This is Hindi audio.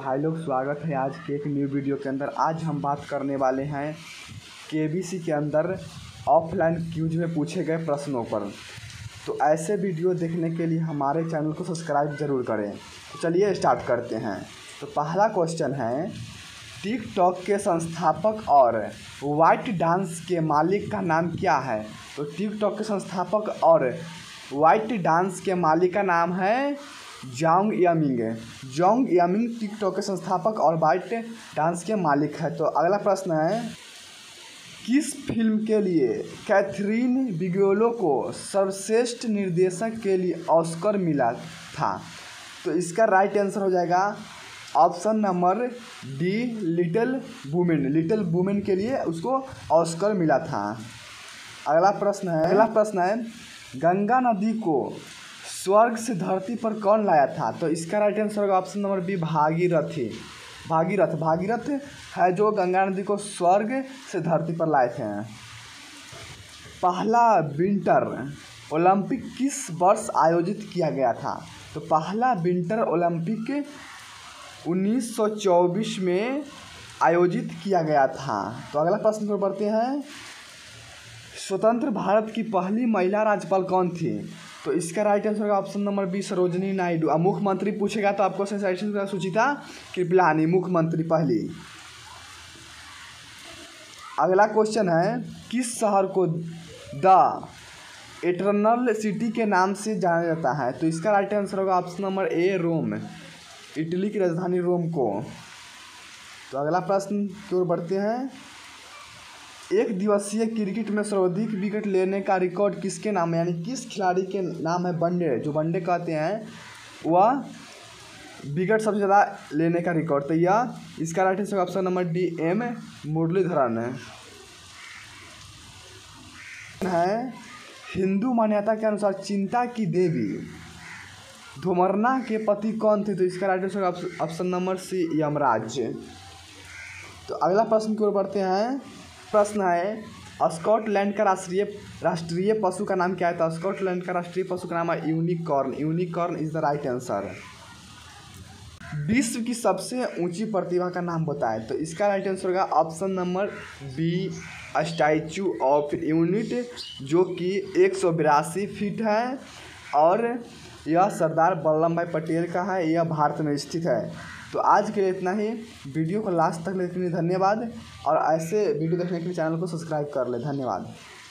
भाई लोग, स्वागत है आज के एक न्यू वीडियो के अंदर। आज हम बात करने वाले हैं केबीसी के अंदर ऑफलाइन क्यूज में पूछे गए प्रश्नों पर। तो ऐसे वीडियो देखने के लिए हमारे चैनल को सब्सक्राइब ज़रूर करें। तो चलिए स्टार्ट करते हैं। तो पहला क्वेश्चन है, टिकटॉक के संस्थापक और वाइट डांस के मालिक का नाम क्या है? तो टिकटॉक के संस्थापक और वाइट डांस के मालिक का नाम है Zhang Yiming. Zhang Yiming TikTok के संस्थापक और वाइट डांस के मालिक है। तो अगला प्रश्न है, किस फिल्म के लिए कैथरीन बिगेलो को सर्वश्रेष्ठ निर्देशक के लिए ऑस्कर मिला था? तो इसका राइट आंसर हो जाएगा option number D, little women. Little women के लिए उसको ऑस्कर मिला था। अगला प्रश्न है, गंगा नदी को स्वर्ग से धरती पर कौन लाया था? तो इसका राइट आंसर होगा option number B, Bhagirathi. Bhagirath है जो गंगा नदी को स्वर्ग से धरती पर लाए थे। पहला विंटर ओलंपिक किस वर्ष आयोजित किया गया था? तो पहला विंटर ओलंपिक 1924 में आयोजित किया गया था। तो अगला प्रश्न पर बढ़ते हैं, स्वतंत्र भारत की पहली महिला राज्यपाल कौन थी? तो इसका राइट आंसर होगा option number B, Sarojini Naidu. अब मुख्यमंत्री पूछेगा तो आपको सुचिता कृपलानी मुख्यमंत्री पहली। अगला क्वेश्चन है, किस शहर को द इटरनल सिटी के नाम से जाना जाता है? तो इसका राइट आंसर होगा option number A, Rome. Italy की राजधानी रोम को। तो अगला प्रश्न की ओर बढ़ते हैं, एक दिवसीय क्रिकेट में सर्वाधिक विकेट लेने का रिकॉर्ड किसके नाम है? यानी किस खिलाड़ी के नाम है? वनडे, जो वनडे कहते हैं, वह विकेट सबसे ज़्यादा लेने का रिकॉर्ड। तो यह इसका right answer option number D, M Muralitharan है। हिंदू मान्यता के अनुसार चिंता की देवी धूमरना के पति कौन थे? तो इसका right answer option number C, Yamraj. तो अगला प्रश्न की ओर बढ़ते हैं। प्रश्न है, स्कॉटलैंड का राष्ट्रीय पशु का नाम क्या है? तो स्कॉटलैंड का राष्ट्रीय पशु का नाम है unicorn. Unicorn is the right answer. विश्व की सबसे ऊंची प्रतिमा का नाम बताएं? तो इसका राइट आंसर होगा option number B, Statue of Unity, जो कि 182 फीट है और यह सरदार वल्लभ भाई पटेल का है। यह भारत में स्थित है। तो आज के लिए इतना ही। वीडियो को लास्ट तक देखने के लिए धन्यवाद और ऐसे वीडियो देखने के लिए चैनल को सब्सक्राइब कर ले। धन्यवाद।